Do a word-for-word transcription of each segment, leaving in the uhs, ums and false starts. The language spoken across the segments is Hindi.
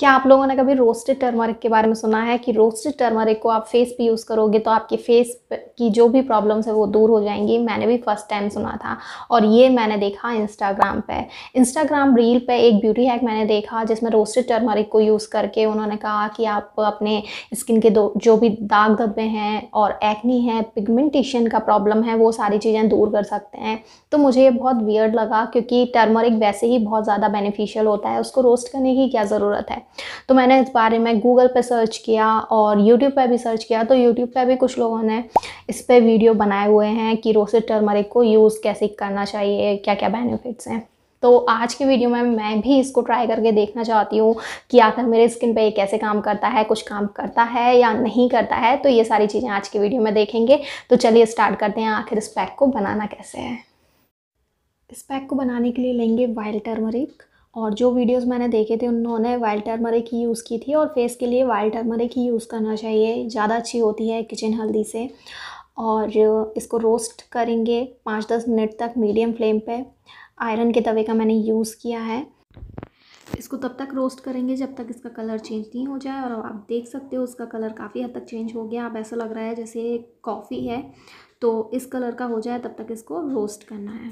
क्या आप लोगों ने कभी रोस्टेड टर्मरिक के बारे में सुना है कि रोस्टेड टर्मरिक को आप फेस पे यूज़ करोगे तो आपके फेस की जो भी प्रॉब्लम्स है वो दूर हो जाएंगी? मैंने भी फर्स्ट टाइम सुना था और ये मैंने देखा इंस्टाग्राम पे इंस्टाग्राम रील पे एक ब्यूटी हैक मैंने देखा जिसमें रोस्टेड टर्मरिक को यूज़ करके उन्होंने कहा कि आप अपने स्किन के दो जो भी दाग धब्बे हैं और एक्नी है, पिगमेंटेशन का प्रॉब्लम है, वो सारी चीज़ें दूर कर सकते हैं। तो मुझे ये बहुत वियर्ड लगा क्योंकि टर्मरिक वैसे ही बहुत ज़्यादा बेनिफिशियल होता है, उसको रोस्ट करने की क्या ज़रूरत है। तो मैंने इस बारे में गूगल पे सर्च किया और यूट्यूब पे भी सर्च किया, तो यूट्यूब पे भी कुछ लोगों ने इस पे वीडियो बनाए हुए हैं कि रोस्टेड टर्मरिक को यूज़ कैसे करना चाहिए, क्या क्या बेनिफिट्स हैं। तो आज की वीडियो में मैं भी इसको ट्राई करके देखना चाहती हूँ कि आखिर मेरे स्किन पे ये कैसे काम करता है, कुछ काम करता है या नहीं करता है। तो ये सारी चीज़ें आज की वीडियो में देखेंगे। तो चलिए स्टार्ट करते हैं, आखिर इस पैक को बनाना कैसे है। इस पैक को बनाने के लिए लेंगे वाइल्ड टर्मरिक, और जो वीडियोस मैंने देखे थे उन्होंने वाइल्ड टर्मरिक ही यूज़ की थी और फेस के लिए वाइल्ड टर्मरिक ही यूज़ करना चाहिए, ज़्यादा अच्छी होती है किचन हल्दी से। और इसको रोस्ट करेंगे पाँच दस मिनट तक मीडियम फ्लेम पे। आयरन के तवे का मैंने यूज़ किया है। इसको तब तक रोस्ट करेंगे जब तक इसका कलर चेंज नहीं हो जाए, और आप देख सकते हो उसका कलर काफ़ी हद तक चेंज हो गया। अब ऐसा लग रहा है जैसे कॉफ़ी है, तो इस कलर का हो जाए तब तक इसको रोस्ट करना है।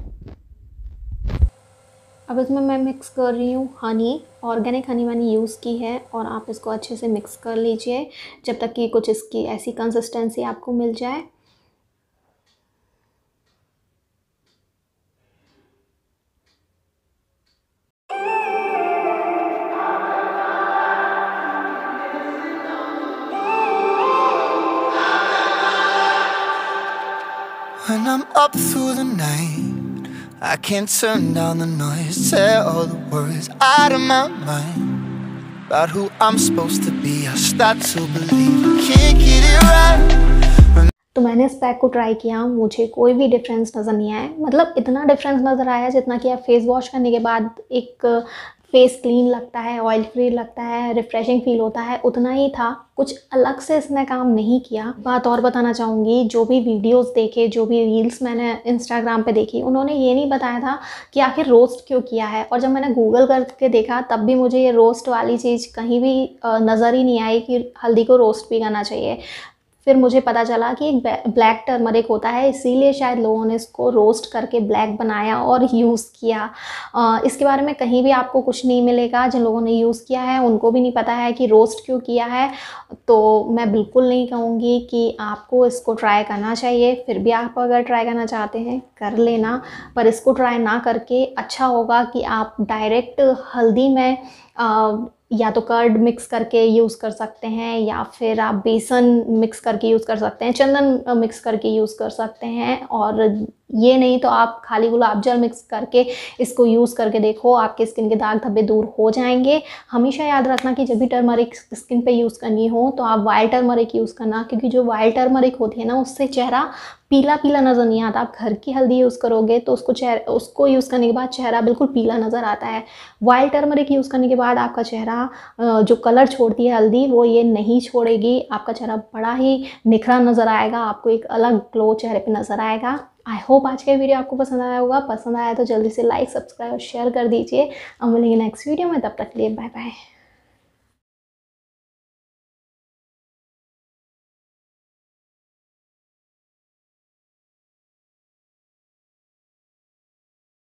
अब इसमें मैं मिक्स कर रही हूँ हनी, ऑर्गेनिक हनी मैंने यूज़ की है, और आप इसको अच्छे से मिक्स कर लीजिए जब तक कि कुछ इसकी ऐसी कंसिस्टेंसी आपको मिल जाए। When I'm up through the night, I can't turn down the noise, tear all the worries out of my mind about who I'm supposed to be. I start to believe I can't get it right. तो मैंने इस पैक को ट्राई किया, मुझे कोई भी डिफरेंस नज़र नहीं आया। मतलब इतना डिफरेंस नज़र आया जितना कि आप फेस वॉश करने के बाद एक फेस क्लीन लगता है, ऑयल फ्री लगता है, रिफ्रेशिंग फील होता है, उतना ही था। कुछ अलग से इसने काम नहीं किया। बात और बताना चाहूँगी, जो भी वीडियोस देखे, जो भी रील्स मैंने इंस्टाग्राम पे देखी, उन्होंने ये नहीं बताया था कि आखिर रोस्ट क्यों किया है। और जब मैंने गूगल करके देखा तब भी मुझे ये रोस्ट वाली चीज़ कहीं भी नज़र ही नहीं आई कि हल्दी को रोस्ट भी करना चाहिए। फिर मुझे पता चला कि एक ब्लैक टर्मरिक होता है, इसीलिए शायद लोगों ने इसको रोस्ट करके ब्लैक बनाया और यूज़ किया। इसके बारे में कहीं भी आपको कुछ नहीं मिलेगा। जिन लोगों ने यूज़ किया है उनको भी नहीं पता है कि रोस्ट क्यों किया है। तो मैं बिल्कुल नहीं कहूँगी कि आपको इसको ट्राई करना चाहिए। फिर भी आप अगर ट्राई करना चाहते हैं कर लेना, पर इसको ट्राई ना करके अच्छा होगा कि आप डायरेक्ट हल्दी में आ, या तो कर्ड मिक्स करके यूज़ कर सकते हैं, या फिर आप बेसन मिक्स करके यूज़ कर सकते हैं, चंदन मिक्स करके यूज़ कर सकते हैं। और ये नहीं तो आप खाली गुलाब जल मिक्स करके इसको यूज़ करके देखो, आपके स्किन के दाग धब्बे दूर हो जाएंगे। हमेशा याद रखना कि जब भी टर्मरिक स्किन पे यूज़ करनी हो तो आप वाइल्ड टर्मरिक यूज़ करना, क्योंकि जो वाइल्ड टर्मरिक होती है ना उससे चेहरा पीला पीला नज़र नहीं आता। आप घर की हल्दी यूज़ करोगे तो उसको चेहरा उसको यूज़ करने के बाद चेहरा बिल्कुल पीला नज़र आता है। वाइल्ड टर्मरिक यूज़ करने के बाद आपका चेहरा जो कलर छोड़ती है हल्दी, वो ये नहीं छोड़ेगी। आपका चेहरा बड़ा ही निखरा नज़र आएगा, आपको एक अलग ग्लो चेहरे पे नज़र आएगा। आई होप आज का वीडियो आपको पसंद आया होगा। पसंद आया तो जल्दी से लाइक, सब्सक्राइब और शेयर कर दीजिए। अब मिलेंगे नेक्स्ट वीडियो में, तब तक के लिए बाय बाय।